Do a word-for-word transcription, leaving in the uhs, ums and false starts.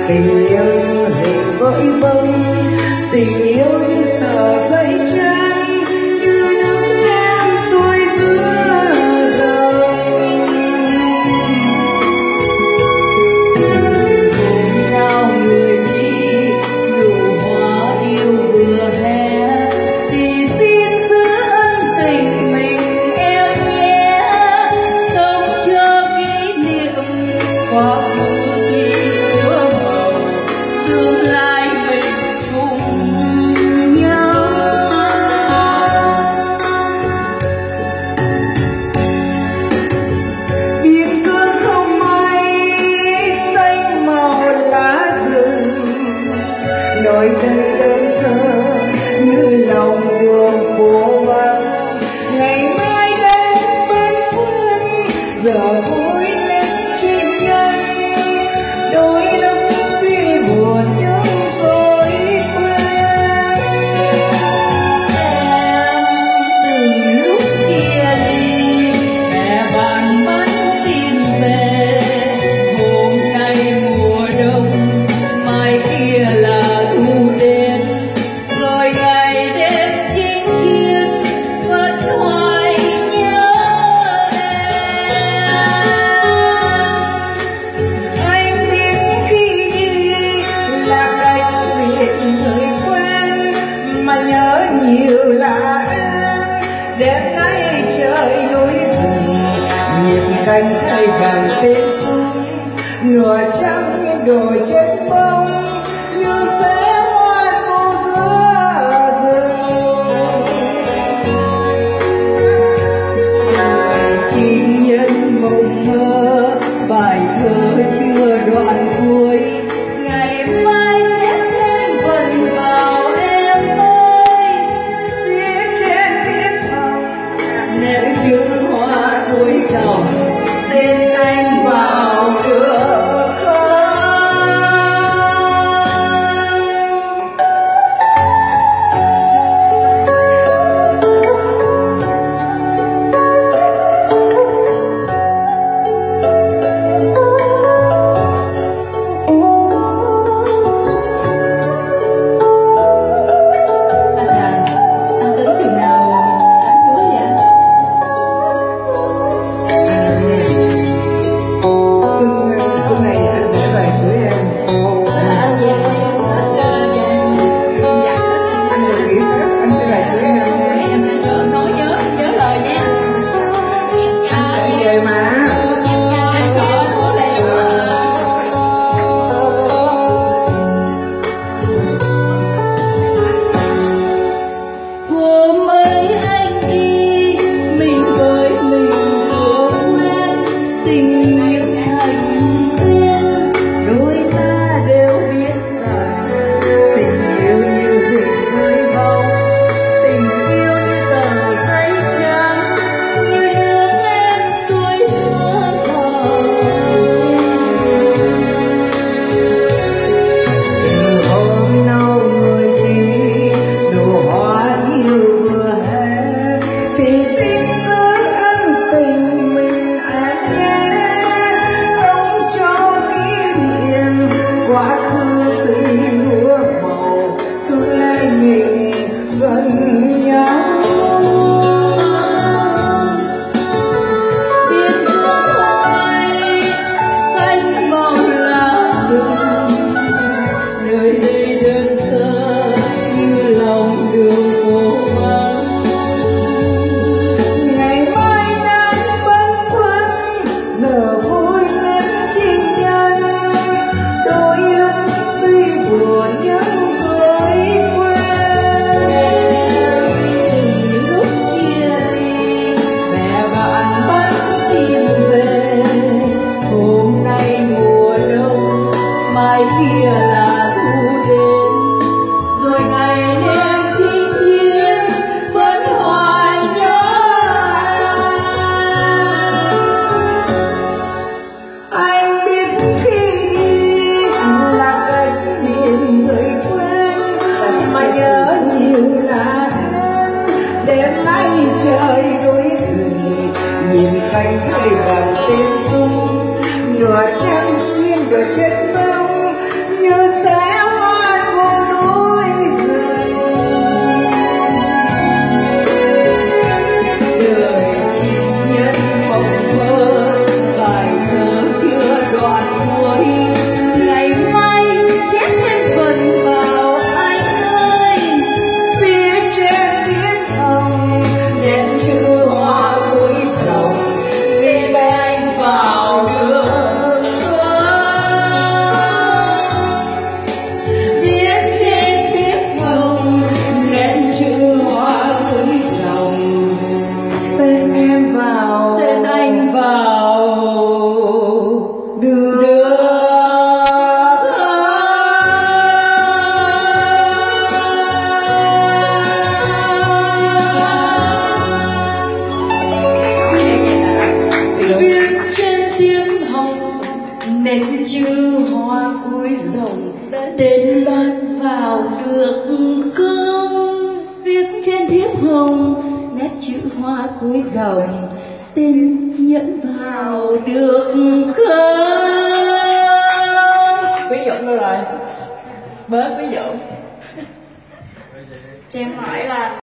Tình yêu như hình vội bông, tình yêu như tờ giấy trắng, như nắng em xuôi giữa dòng. Cùng nhau người đi, nụ hoa yêu vừa hé, thì xin giữ ân tình mình em nhé. Sống cho kỷ niệm quá khứ tuy úa màu, tương lai mình cùng nhau. Biên cương không mây xanh màu lá rừng, nỗi thân đơn sơ như lòng đường phố vắng. Ngày mai đến bên quân giờ vui lên trên nhân, đôi lúc tuy buồn nhưng rồi quên. Từng lúc chia ly, mẹ bạn mắt tìm về. Hôm nay mùa đông, mai kia là thu đến. Rồi ngày đêm chinh chiến, vẫn hoài nhớ em. Anh biết khi đi là cách biệt người quen, mà nhớ nhiều là em. Đêm nay trời núi rừng, nhịp canh thay vàng tên súng, nửa trắng như đồi chết bông, như sẽ hoan hô giữa rừng. Chim nhân mộng mơ, bài thơ chưa đoạn cuối. Ngày mai chép lên vần vào em ơi. Viết trên viết hồng Nét chữ hoa cuối dòng, tên anh vào cửa khơi. tên Loan vào được không? Viết trên thiếp hồng nét chữ hoa cuối dòng, tên Nhẫn vào được không? Ví dụ đâu rồi? Bớt ví dụ. Cho em hỏi là